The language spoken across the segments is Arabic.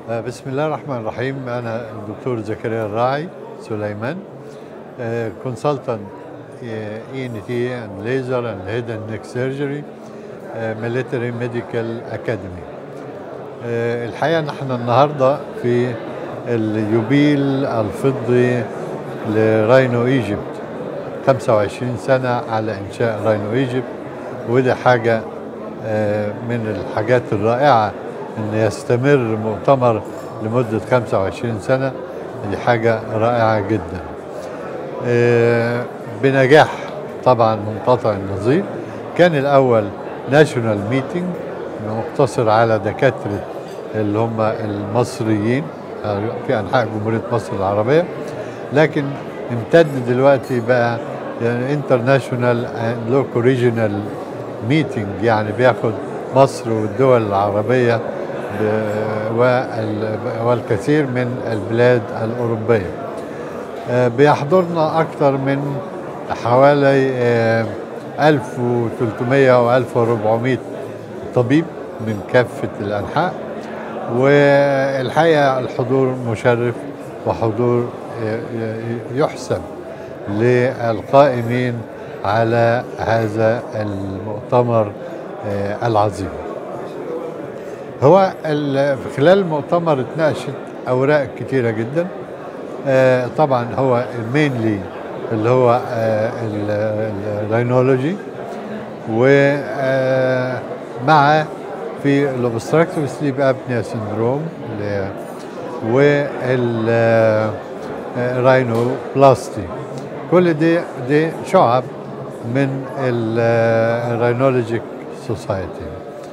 بسم الله الرحمن الرحيم. أنا الدكتور زكريا الراعي سليمان، consultant ENT and laser and head and neck surgery, military medical academy. الحقيقة نحن النهاردة في اليوبيل الفضي لراينو ايجيبت، 25 سنة على إنشاء راينو ايجيبت، وده حاجة من الحاجات الرائعة إن يستمر مؤتمر لمدة 25 سنة. دي حاجة رائعة جدا، بنجاح طبعا منقطع النظير. كان الأول ناشونال ميتنج مقتصر على دكاترة اللي هم المصريين في أنحاء جمهورية مصر العربية، لكن امتد دلوقتي بقى يعني انترناشونال لوكو ريجيونال ميتنج، يعني بياخد مصر والدول العربية والكثير من البلاد الأوروبية. بيحضرنا أكثر من حوالي 1300 و 1400 طبيب من كافة الأنحاء، والحقيقة الحضور مشرف وحضور يحسب للقائمين على هذا المؤتمر العظيم. هو خلال المؤتمر اتناقشت أوراق كتيرة جدا. طبعا هو المينلي اللي هو الراينولوجي، ومع في الأوبستراكتيف سليب أبنيا سندروم والراينوبلاستي. كل دي شعب من الراينولوجيك سوسايتي.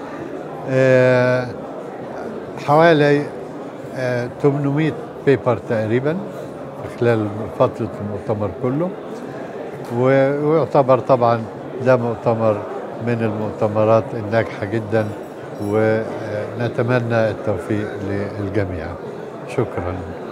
حوالي 800 بيبر تقريبا خلال فترة المؤتمر كله، ويعتبر طبعا ده مؤتمر من المؤتمرات الناجحة جدا، ونتمنى التوفيق للجميع. شكرا.